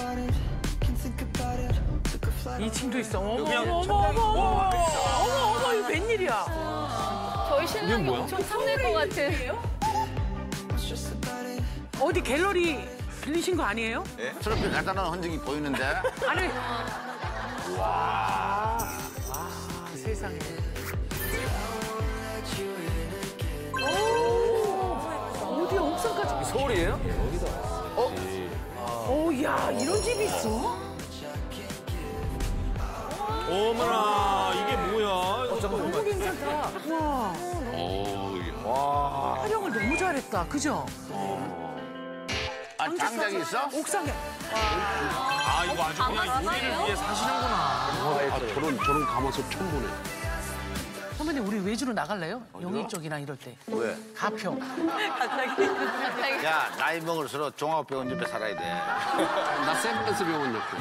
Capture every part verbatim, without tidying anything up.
이 층도 있어. 어머, 어머, 어머, 어머, 어머, 어머, 어머, 어머, 이거 웬일이야? 저희 신랑이 엄청 탐낼 것 같은. 어디 갤러리 빌리신 거 아니에요? 예? 저렇게 간단한 흔적이 보이는데? 아니. 와. 와, 세상에. 오, 어디야, 옥상까지. 서울이에요? 어? 오, 야, 이런 집이 있어? 어머나, 이게 뭐야? 어, 잠깐만. 너무 괜찮다. 와. 오, 와. 활용을 너무 잘했다. 그죠? 아, 장작이 있어? 옥상에. 아, 이거 아주 그냥 요리를 위해 사시는구나. 아, 저런, 저런 가마솥 처음 보네. 선배님, 우리 외주로 나갈래요? 영희 쪽이랑 이럴 때. 왜? 가평. 갑자기. 야, 나이 먹을수록 종합병원 옆에 살아야 돼. 나 샌댄스 병원 옆에.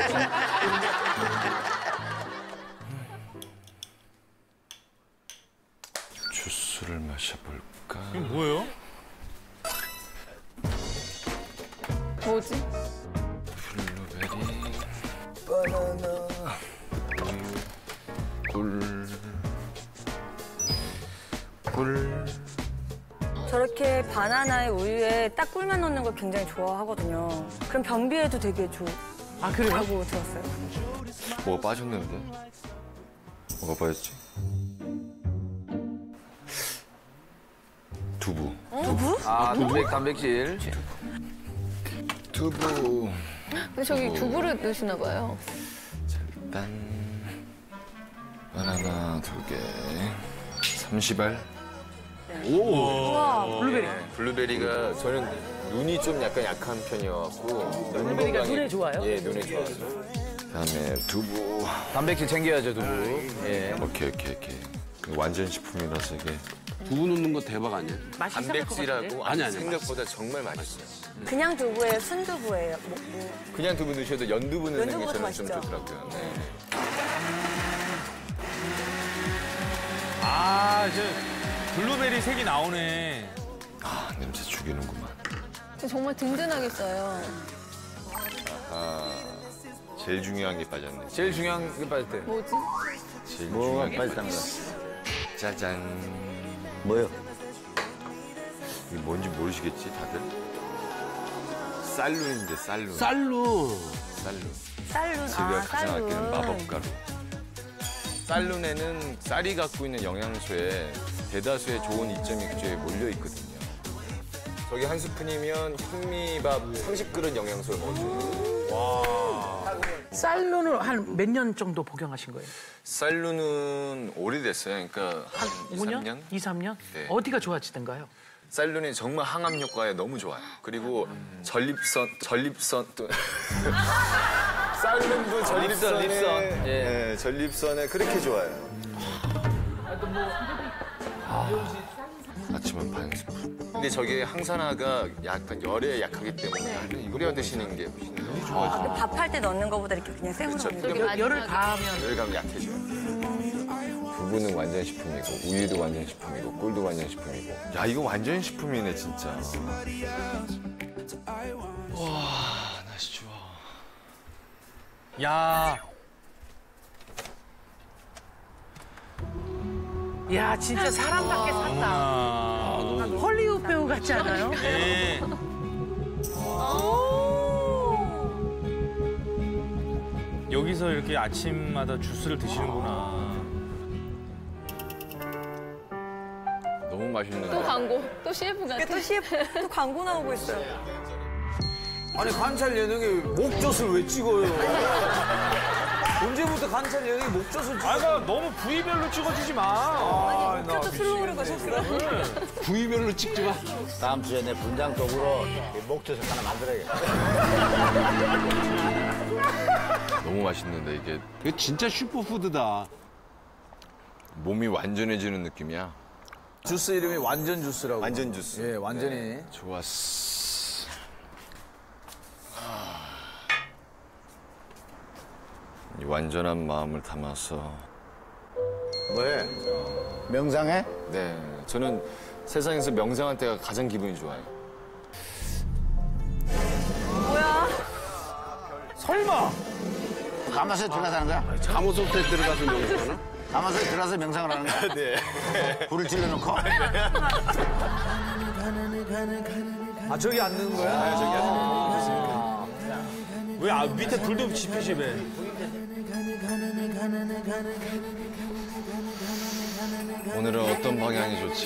주스를 마셔볼까? 이게 뭐예요? 뭐지? 블루베리, 바나나, 우유, 꿀, 꿀. 저렇게 바나나에 우유에 딱 꿀만 넣는 걸 굉장히 좋아하거든요. 그럼 변비에도 되게 아, 그래요? 좋다고 들었어요. 뭐가 빠졌는데? 뭐가 빠졌지? 두부. 두부? 아, 단백, 단백질. 두부. 근데 저기 두부를 넣으시나 봐요. 자, 일단 바나나 두 개, 삼십 알. 우와. 블루베리. 블루베리가 저는 눈이 좀 약간 약한 편이어갖고 블루베리가 눈에 좋아요? 예, 눈에 좋아서. 그다음에 두부. 단백질 챙겨야죠, 두부. 예. 오케이 오케이 오케이. 이거 완전 식품이라서 이게. 두부 넣는 거 대박 아니야? 맛이 이상할 것 같은데? 단백질하고 아니, 아니, 생각보다 정말 맛있어요. 그냥 두부예요? 순두부예요? 뭐, 뭐. 그냥 두부 넣으셔도 연두부 넣는 게 연두부도 저는 좀 맛있죠. 좋더라고요. 네. 아, 저 블루베리 색이 나오네. 아 냄새 죽이는구만. 근데 정말 든든하겠어요. 아 제일 중요한 게 빠졌네. 제일 중요한 게 빠질 때. 뭐지? 제일 뭐가 중요한 게 빠졌다는 거야? 짜잔. 뭐요? 이게 뭔지 모르시겠지 다들? 쌀룬인데 쌀룬. 쌀로. 쌀룬. 쌀룬. 제가 아, 가장 아끼는 쌀룬. 마법가루. 쌀룬에는 쌀이 갖고 있는 영양소에 대다수의 좋은 이점이 그쪽에 몰려 있거든요. 저기 한 스푼이면 현미밥 삼십 그릇 영양소를 먹어줘요. 쌀룬을 한 몇 년 정도 복용하신 거예요? 쌀룬은 오래됐어요. 그러니까 한 이, 오 년? 삼 년? 이, 삼 년? 네. 어디가 좋아지던가요? 쌀룬이 정말 항암 효과에 너무 좋아요. 그리고 전립선, 전립선 또 쌀룬도 전립선에 립선. 예. 네, 전립선에 그렇게 좋아요. 아침은 반 스푼. 근데 저게 항산화가 약간 열에 약하기 때문에 우려 드시는 게 너무 좋아요. 밥할 때 넣는 것보다 이렇게 그냥 생으로 그렇죠. 먹는 게. 여, 열을 가하면 열 가면 약해져요. 두부는 완전 식품이고 우유도 완전 식품이고 꿀도 완전 식품이고. 야 이거 완전 식품이네 진짜. 와 날씨 좋아. 야, 야, 진짜 사람밖에 산다. 아, 헐리우드 배우 같지 않아요? 예. 여기서 이렇게 아침마다 주스를 드시는구나. 너무 맛있는데. 또 광고, 또 씨에프 같아. 또 씨에프, 또 광고 나오고 있어요. 아니, 관찰 예능에 목젖을 왜 찍어요? 언제부터 관찰 예능에 목젖을 찍어? 아가 너무 부위별로 찍어주지 마. 아니, 목젖도 슬로우를 가셨어요. 부위별로 찍지 마. 다음 주에 내 분장 쪽으로 목젖을 하나 만들어야겠다. 너무 맛있는데 이게 이거 진짜 슈퍼푸드다. 몸이 완전해지는 느낌이야. 주스 이름이 완전 주스라고. 완전 주스. 예, 완전히. 좋았어. 이 완전한 마음을 담아서 뭐해? 명상해? 네, 저는 세상에서 명상할 때가 가장 기분이 좋아요. 뭐야? 설마. 가마솥에 들어가서 하는 거야? 감호소에 들어가서 명상하나? 가마솥에 들어가서 명상을 하는 거야? 네. 불을 질러놓고? 아 저기 앉는 거야? 아, 저기 아. 왜 아, 밑에 불도 지피시 왜? 오늘은 어떤 방향이 좋지?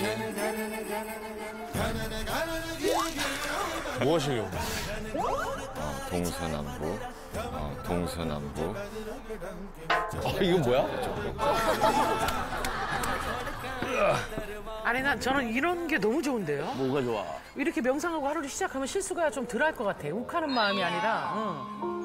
뭐 하시려고? 어, 동서남북. 어, 동서남북. 아 이건 뭐야? 아니 난 저는 이런 게 너무 좋은데요. 뭐가 좋아? 이렇게 명상하고 하루를 시작하면 실수가 좀 덜 할 것 같아. 욱하는 마음이 아니라. 응.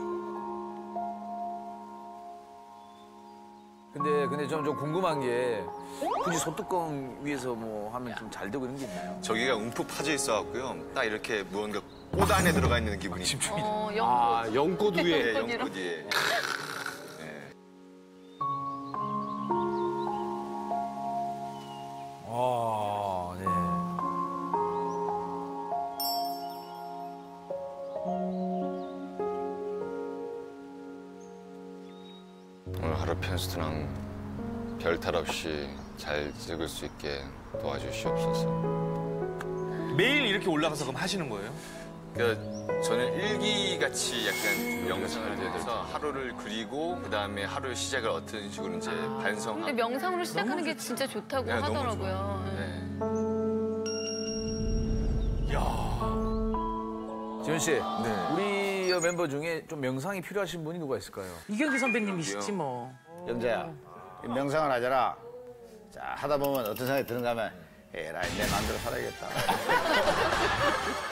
근데 근데 좀, 좀 궁금한 게 굳이 소뚜껑 위에서 뭐 하면 좀 잘 되고 이런 게 있나요? 저기가 움푹 파져 있어갖고요. 딱 이렇게 무언가 꽃 안에 들어가 있는 기분이. 어, 영 아, 연꽃 위에. 예, 연꽃 위에. 아, 네. 오늘 하루 편수랑 별탈 없이 잘 찍을 수 있게 도와주시옵소서. 매일 이렇게 올라가서 그럼 하시는 거예요? 그러니까 저는 일기같이 약간 명상을 해서 하루를 그리고 그다음에 하루의 시작을 어떤 식으로 이제 반성하고. 근데 명상으로 시작하는 게 진짜 좋다고 네, 너무 하더라고요. 네. 지현 씨, 우리 멤버 중에 좀 명상이 필요하신 분이 누가 있을까요? 이경규 선배님이시지 뭐. 영재야, 이 명상을 하잖아. 자, 하다 보면 어떤 생각이 드는가 하면 에라이, 내 마음대로 살아야겠다.